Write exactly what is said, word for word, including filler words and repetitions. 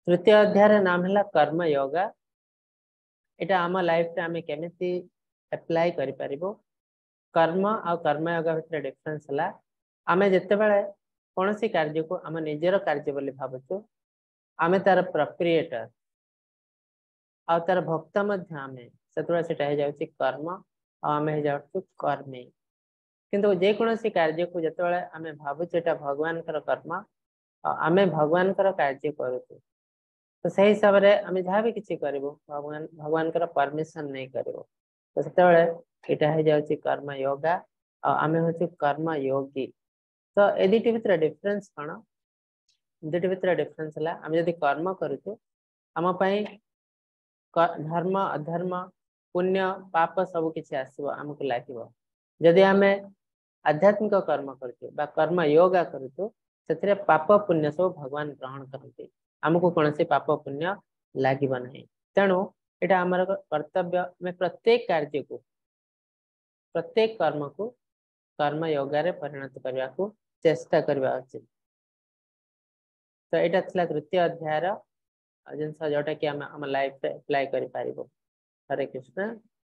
तृतीय अध्याय नाम है कर्म योगा। एटा आम लाइफ रे आमे केमिति अप्लाई करि परिबो। कर्म आ कर्म योगा भितर डिफरेंस हला आमे जत्ते बेले कोनोसी कार्य को आम निजर कार्य बोली भाबुछु आमे तार प्रोप्रिएटर आ तार भक्त मध्य आमे सेतबेले सेटा हे जाउछि कर्म आ आमे हे जाउछु कर्मी। किंतु जे कोनोसी कार्य को जत्ते बेले आमे भाबुछु एटा भगवान कर कर्म आ आमे भगवान कर कार्य करूछु तो सही हिसाब रे आमे जहा भी किछि करबो भगवान भगवान कर परमिशन नै करबो तो सेते बेले एटा हे जाउछि कर्म योगा आ आमे होछि कर्म योगी। तो ए दुटी भितर डिफरेंस कोन दुटी भितर डिफरेंस हला आमे यदि कर्म करूछु आम पई धर्म अधर्म पुण्य पाप सब किछि आसीबो हमकु लागिबो। यदि आमे आध्यात्मिक कर्म करूछु बा कर्म योगा करूछु सेथिरे पाप पुण्य सब भगवान ग्रहण करते हमको कोनसे पाप पुण्य लागिबो नहीं। तेणु एटा हमर कर्तव्य में प्रत्येक कार्य को प्रत्येक कर्म को कर्म योगा रे परिणत करबा को चेष्टा करबा उचित। तो एटा थला तृतीय अध्याय रो जिनसा जोटा कि हम हम लाइफ रे अप्लाई करि पारिबो। हरे कृष्ण।